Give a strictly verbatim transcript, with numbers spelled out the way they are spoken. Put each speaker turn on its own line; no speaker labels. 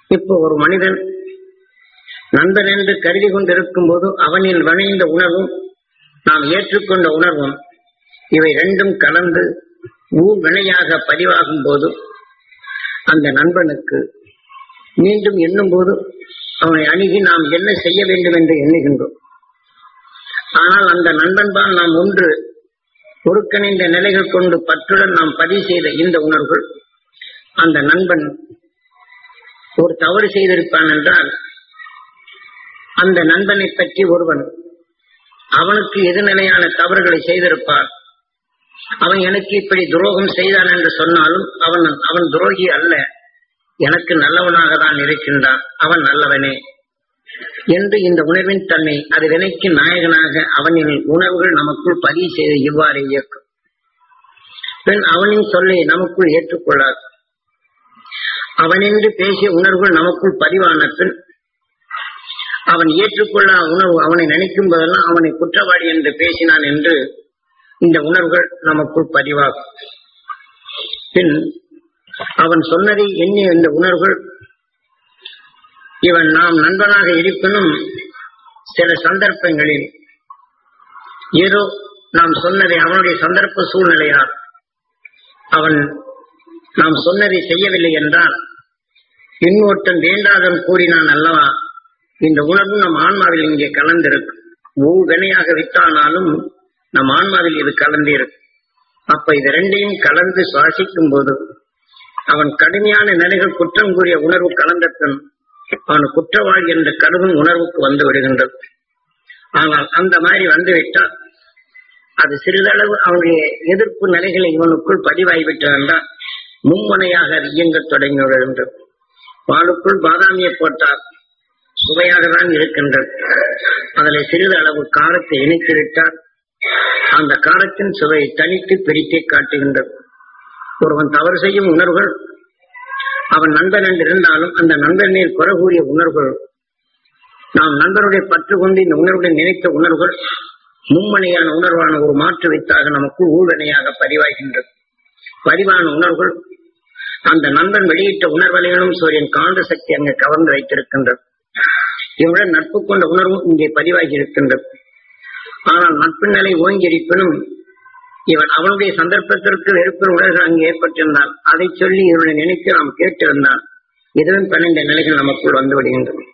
இப்போ ஒரு மனிதன் நண்பன் என்று கருதி கொண்டிருக்கும் போது அவனில் வணைந்த உணர்வும் நாம் ஏற்றுக்கொண்ட உணர்வும் இவை ரெண்டும் கலந்து ஊர் வினையாக பதிவாகும் போது அந்த நண்பனுக்கு மீண்டும் எண்ணும் போது அவனை அணுகி நாம் என்ன செய்ய வேண்டும் என்று எண்ணுகின்றோம். ஆனால் அந்த நண்பன்பால் நாம் ஒன்று ஒருங்கிணைந்த நிலைகள் கொண்டு பற்றுடன் நாம் பதிவு செய்த இந்த உணர்வுகள் அந்த நண்பன் ஒரு தவறு செய்திருப்பான் என்றால் அந்த நண்பனை பற்றி ஒருவன் அவனுக்கு எதிர்நிலையான தவறுகளை செய்திருப்பான். அவன் எனக்கு இப்படி துரோகம் செய்தான் என்று சொன்னாலும் அவன் அவன் துரோகி அல்ல, எனக்கு நல்லவனாக தான் இருக்கின்றான், அவன் நல்லவனே என்று இந்த உணர்வின் தன்மை அது வினைக்கு நாயகனாக அவனின் உணர்வுகள் நமக்குள் பதிவு செய்து இவ்வாறு இயக்கும். பின் அவனின் சொல்லை நமக்குள் ஏற்றுக்கொள்ளாது. அவனென்று பேசிய உணர்வுகள் நமக்குள் பதிவான பின் அவன் ஏற்றுக்கொள்ள உணர்வு அவனை நினைக்கும் போதெல்லாம் அவனை குற்றவாளி என்று பேசினான் என்று இந்த உணர்வுகள் நமக்குள் பதிவாகும். பின் அவன் சொன்னதை எண்ணிய இந்த உணர்வுகள் இவன் நாம் நண்பனாக இருப்பினும் சில சந்தர்ப்பங்களில் ஏதோ நாம் சொன்னதை அவனுடைய சந்தர்ப்ப சூழ்நிலையால் அவன் நாம் சொன்னதை செய்யவில்லை என்றால் இன்னொருத்தன் வேண்டாதன் கூறினான் அல்லவா, இந்த உணர்வு நம் ஆன்மாவில் இங்கே கலந்திருக்கும். ஒவ்வொரு வினையாக வித்தானாலும் நம் ஆன்மாவில் இது கலந்திருக்கும். அப்ப இது ரெண்டையும் கலந்து சுவாசிக்கும் போது அவன் கடுமையான நிலைகள் குற்றம் கூறிய உணர்வு கலந்தத்தன் அவன் குற்றவாளி என்ற கடுகும் உணர்வுக்கு வந்து விடுகின்றது. ஆனால் அந்த மாதிரி வந்துவிட்டால் அது சிறிதளவு அவனுடைய எதிர்ப்பு நிலைகளை இவனுக்குள் பதிவாகிவிட்டது என்றால் மும்முனையாக அது இயங்கத் தொடங்கி விடுகின்றது. பாலுக்குள் பாதாமியை போட்டால் சுவையாக தான் இருக்கின்றது. அதில் சிறிது அளவு காரத்தை இணைத்துவிட்டால் அந்த காரத்தின் சுவையை தனித்து பிரித்தே காட்டுகின்றது. ஒருவன் தவறு செய்யும் உணர்வுகள் அவன் நண்பன் என்று இருந்தாலும் அந்த நண்பன் மேல் குறை கூறிய உணர்வுகள் நாம் நண்பருடைய பற்று கொண்டு இந்த உணர்வுடன் நினைத்த உணர்வுகள் மும்மனையான உணர்வான ஒரு மாற்று வைத்தாக நமக்கு ஊழ்வினையாக பதிவாகின்றது. பதிவான உணர்வுகள் அந்த நண்பன் வெளியிட்ட உணர்வலைகளும் சூரியன் காந்த சக்தி அங்கே கவர்ந்து வைத்திருக்கின்றது. இவருடன் நட்பு கொண்ட உணர்வும் இங்கே பதிவாகி இருக்கின்றது. ஆனால் நட்பு நிலை ஓங்கி இருப்பினும் இவன் அவனுடைய சந்தர்ப்பத்திற்கு வெறுப்பின் உணர்வுகள் அங்கு ஏற்பட்டிருந்தால் அதை சொல்லி இவனை நினைத்து நாம் கேட்டிருந்தால் இதுவும் பன்னெண்டு நிலைகள் நமக்குள் வந்து விடுகின்றன.